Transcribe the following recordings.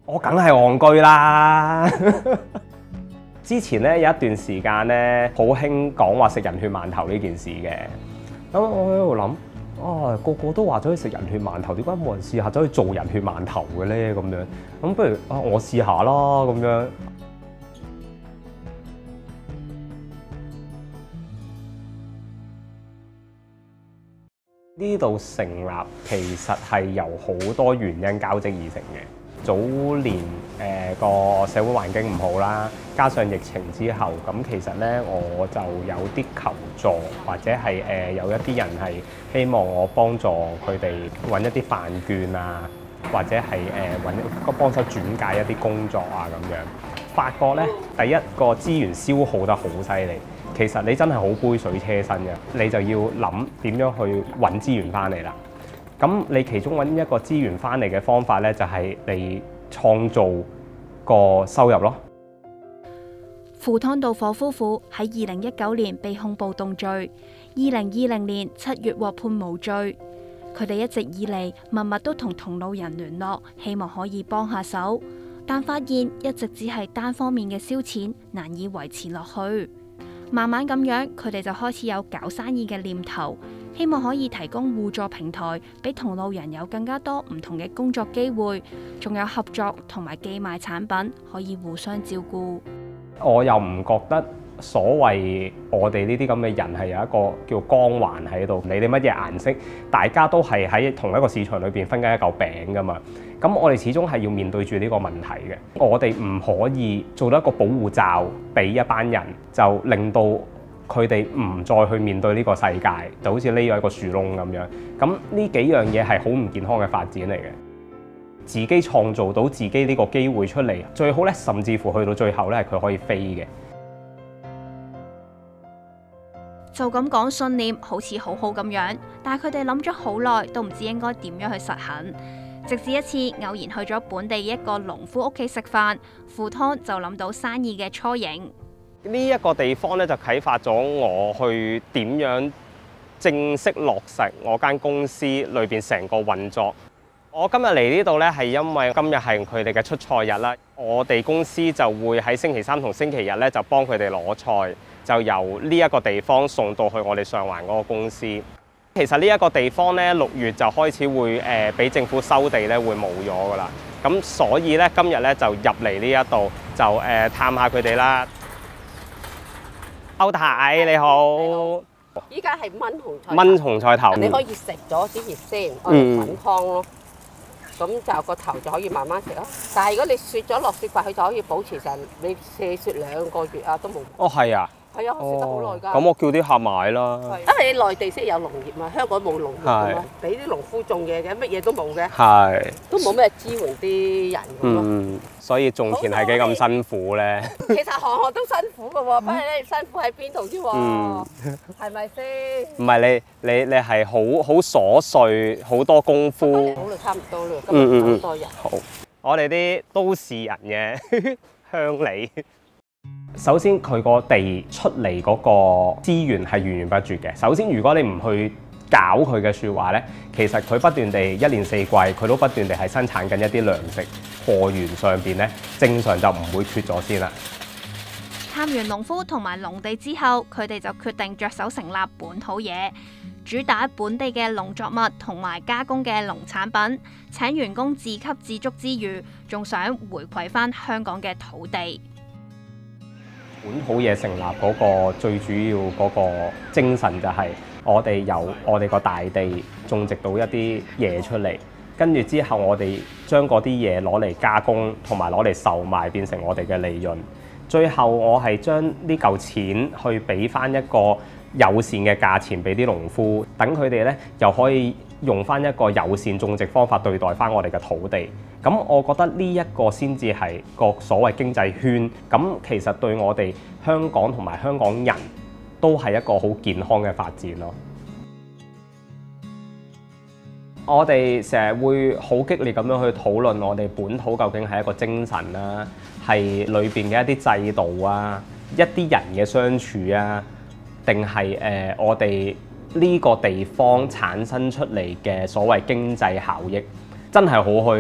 我梗係戇居啦。之前咧有一段時間咧，好興講話食人血饅頭呢件事嘅。咁我喺度諗，個個都話走去食人血饅頭，點解冇人試下走去做人血饅頭嘅咧？咁樣，咁不如我試下啦，咁樣。呢度成立其實係由好多原因交織而成嘅。早年個社會環境唔好啦，加上疫情之後，咁其實咧我就有啲求助，或者係有一啲人係希望我幫助佢哋揾一啲飯券啊，或者係幫手轉介一啲工作啊咁樣。發覺咧，第一個資源消耗得好犀利。其實你真係好杯水車薪嘅，你就要諗點樣去揾資源翻嚟啦。咁你其中揾一個資源翻嚟嘅方法咧，就係你創造個收入咯。 赴湯蹈火夫婦喺2019年被控暴動罪，2020年7月獲判無罪。佢哋一直以嚟默默都同同路人聯絡，希望可以幫下手，但發現一直只係單方面嘅燒錢，難以維持落去。慢慢咁樣，佢哋就開始有搞生意嘅念頭，希望可以提供互助平台，俾同路人有更加多唔同嘅工作機會，仲有合作同埋寄賣產品，可以互相照顧。 我又唔覺得所謂我哋呢啲咁嘅人係有一個叫光環喺度，你哋乜嘢顏色，大家都係喺同一個市場裏邊分緊一嚿餅噶嘛。咁我哋始終係要面對住呢個問題嘅，我哋唔可以做到一個保護罩俾一班人，就令到佢哋唔再去面對呢個世界，就好似匿咗一個樹窿咁樣。咁呢幾樣嘢係好唔健康嘅發展嚟嘅。自己創造到自己呢個機會出嚟，最好咧，甚至乎去到最後咧，佢可以飛嘅。 就咁講信念好似好好咁樣，但係佢哋諗咗好耐，都唔知應該點樣去實行。直至一次偶然去咗本地一個農夫屋企食飯，赴湯就諗到生意嘅雛形。 呢一個地方咧就啟發咗我去點樣正式落實我間公司裏邊成個運作。我今日嚟呢度咧係因為今日係佢哋嘅出菜日啦，我哋公司就會喺星期三同星期日咧就幫佢哋攞菜，就由呢一個地方送到去我哋上環嗰個公司。其實呢一個地方咧6月就開始會俾政府收地咧會冇咗噶啦，咁所以咧今日咧就入嚟呢一度就探下佢哋啦。歐太你好， 依家係炆紅菜， 炆紅菜頭， 你可以食咗啲葉先，我哋滾湯咯。咁就個頭就可以慢慢食咯。但係如果你雪咗落雪櫃，佢就可以保持成你卸雪2個月啊都冇。 哦係啊。 係啊，食得好耐㗎。 咁我叫啲客買啦。 因為你內地先有農業嘛，香港冇農業㗎嘛，俾啲農夫種嘢嘅，乜嘢都冇嘅。係。都冇咩支援啲人咁咯。 所以種田係幾咁辛苦咧？ 其實行行都辛苦㗎喎，不過咧辛苦喺邊度啫喎？係咪先？唔係你係好瑣碎，好多功夫。 好啦，差唔多啦，今日咁多人。 好，我哋啲都市人嘅鄉里。首先佢個地出嚟嗰個資源係源源不絕嘅。首先如果你唔去搞佢嘅説話咧，其實佢不斷地一年四季佢都不斷地係生產緊一啲糧食，貨源上邊咧正常就唔會缺咗先啦。 探完農夫同埋農地之後，佢哋就決定着手成立本土嘢，主打本地嘅農作物同埋加工嘅農產品，請員工自給自足之餘，仲想回饋返香港嘅土地。 本土嘢成立嗰個最主要嗰個精神就係我哋由我哋個大地種植到一啲嘢出嚟，跟住之後我哋將嗰啲嘢攞嚟加工同埋攞嚟售賣，變成我哋嘅利潤。最後我係將呢嚿錢去俾翻一個友善嘅價錢俾啲農夫，等佢哋咧又可以用翻一個友善種植方法對待翻我哋嘅土地。咁我覺得呢一個先至係個所謂經濟圈。咁其實對我哋香港同埋香港人都係一個好健康嘅發展咯。我哋成日會好激烈咁樣去討論我哋本土究竟係一個精神啦，係裏邊嘅一啲制度啊，一啲人嘅相處啊，定係我哋呢個地方產生出嚟嘅所謂經濟效益，真係好虛嘅。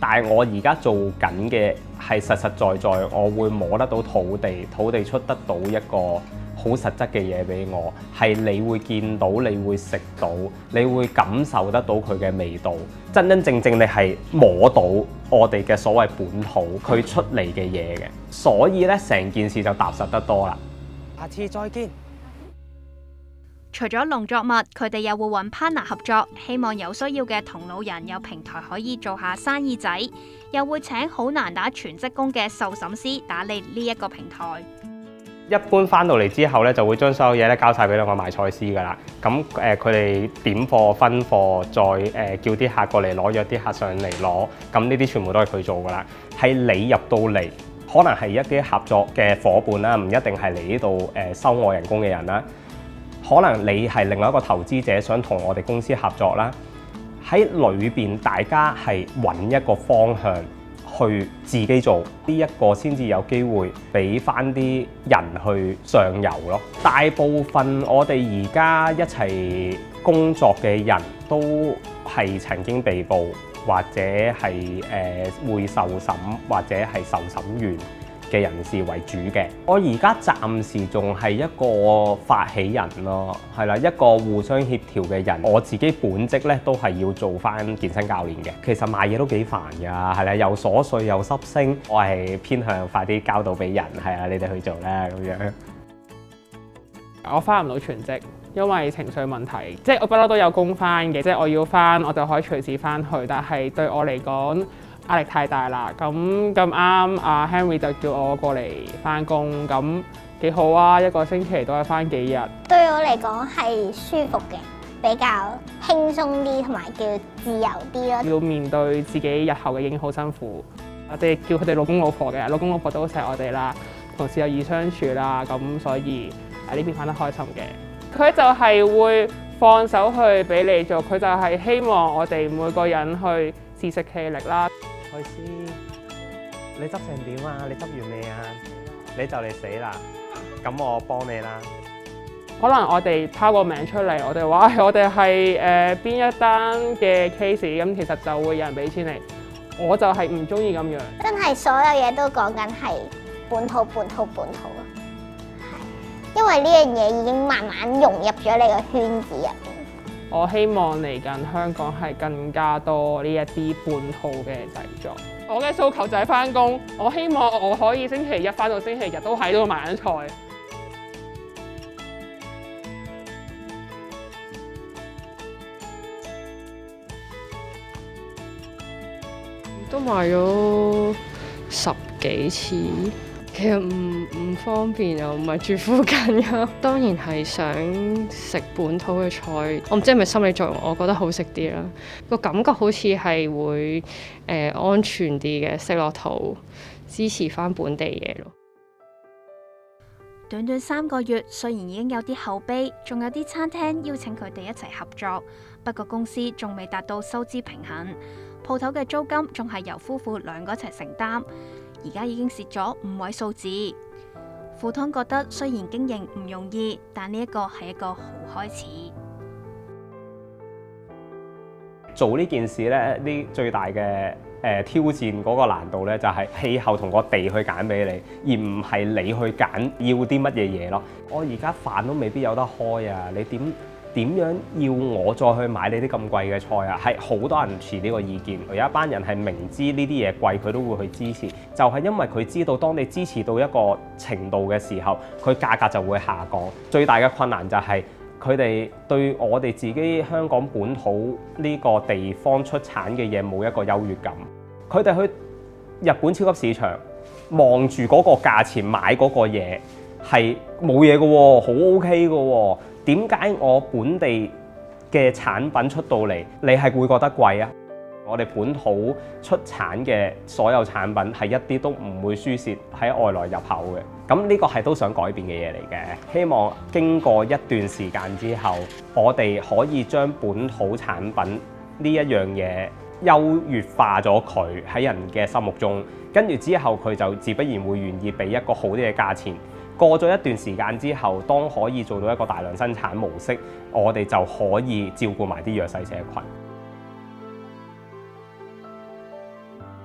但係我而家做緊嘅係實實在在，我會摸得到土地，土地出得到一個好實質嘅嘢俾我，係你會見到，你會食到，你會感受得到佢嘅味道，真真正正你係摸到我哋嘅所謂本土佢出嚟嘅嘢嘅，所以咧成件事就踏實得多啦。 下次再見。 除咗農作物，佢哋又會揾 partner 合作，希望有需要嘅同路人有平台可以做下生意仔，又會請好難打全職工嘅壽審師打理呢一個平台。 一般翻到嚟之後咧，就會將所有嘢咧交晒俾兩個賣菜師噶啦。咁佢哋點貨分貨，再叫啲客過嚟攞，約啲客上嚟攞。咁呢啲全部都係佢做噶啦。係你入到嚟，可能係一啲合作嘅伙伴啦，唔一定係嚟呢度收我人工嘅人啦。可能你係另外一個投資者，想同我哋公司合作啦。喺裏邊，大家係揾一個方向去自己做，呢一個先至有機會俾翻啲人去上游咯。大部分我哋而家一齊工作嘅人都係曾經被捕，或者係會受審，或者係受審完嘅人士為主嘅。我而家暫時仲係一個發起人咯，係啦，一個互相協調嘅人。我自己本職咧都係要做翻健身教練嘅。其實賣嘢都幾煩㗎，係啦，又瑣碎又濕星。我係偏向快啲交到俾人，係啊，你哋去做啦咁樣。 我翻唔到全職，因為情緒問題，即係我不嬲都有工翻嘅，即係我要翻我就可以隨時翻去，但係對我嚟講壓力太大啦。咁啱阿 Henry 就叫我過嚟翻工，咁幾好啊！一個星期都係翻幾日。 對我嚟講係舒服嘅，比較輕鬆啲，同埋叫自由啲咯。 要面對自己日後嘅影好辛苦，我哋叫佢哋老公老婆嘅，老公老婆都好錫我哋啦，同事有易相處啦，咁所以喺呢邊翻得開心嘅。佢就係會放手去俾你做，佢就係希望我哋每個人去自食其力啦。 蔡師，你執成點啊？你執完未啊？你就嚟死啦！咁我幫你啦。 可能我哋拋個名出嚟，我哋話我哋係邊一單嘅 case， 咁其實就會有人俾錢你。我就係唔中意咁樣。 真係所有嘢都講緊係本土啊！係，因為呢樣嘢已經慢慢融入咗你個圈子入邊。 我希望嚟緊香港係更加多呢一啲本土嘅製作。我嘅訴求就係返工，我希望我可以星期一返到星期日都喺度賣緊菜。 都賣咗10幾次，其實唔方便又唔係住附近㗎。當然係想食本土嘅菜，我唔知係咪心理作用，我覺得好食啲啦。個感覺好似係會安全啲嘅，食落肚，支持返本地嘢咯。 短短3個月，雖然已經有啲口碑，仲有啲餐廳邀請佢哋一齊合作，不過公司仲未達到收支平衡，鋪頭嘅租金仲係由夫婦兩個一齊承擔，而家已經蝕咗5位數字。富湯覺得雖然經營唔容易，但呢一個係一個好開始。 做呢件事咧，呢最大嘅挑戰嗰個難度咧，就係氣候同個地去揀俾你，而唔係你去揀要啲乜嘢嘢咯。我而家飯都未必有得開啊！你點樣要我再去買你啲咁貴嘅菜啊？係好多人持呢個意見，有一班人係明知呢啲嘢貴，佢都會去支持，就係因為佢知道當你支持到一個程度嘅時候，佢價格就會下降。最大嘅困難就係佢哋對我哋自己香港本土呢個地方出產嘅嘢冇一個優越感。佢哋去日本超級市場望住嗰個價錢買嗰個嘢係冇嘢嘅喎，好 OK 嘅喎。點解我本地嘅產品出到嚟，你係會覺得貴啊？我哋本土出產嘅所有產品係一啲都唔會輸蝕喺外來入口嘅。咁呢個係都想改變嘅嘢嚟嘅。希望經過一段時間之後，我哋可以將本土產品呢一樣嘢優越化咗佢喺人嘅心目中，跟住之後佢就自不然會願意俾一個好啲嘅價錢。過咗一段時間之後，當可以做到一個大量生產模式，我哋就可以照顧埋啲弱勢社群。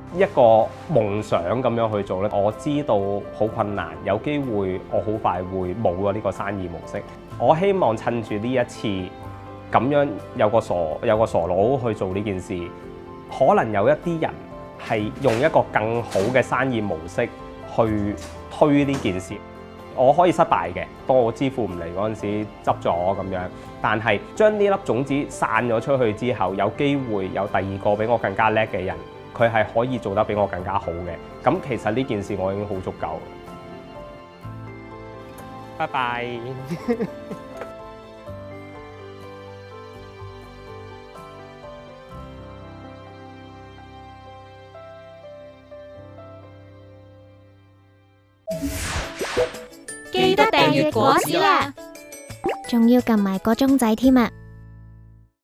一個夢想咁樣去做咧。我知道好困難，有機會我好快會冇咗呢個生意模式。我希望趁住呢一次咁樣有個傻佬去做呢件事，可能有一啲人係用一個更好嘅生意模式去推呢件事。我可以失敗嘅，當我支付唔嚟嗰陣時執咗咁樣，但係將呢粒種子散咗出去之後，有機會有第二個比我更加叻嘅人，佢係可以做得比我更加好嘅。咁其實呢件事我已經好足夠。拜拜。 記得訂閱果子啦， 仲要撳埋個鐘仔添啊！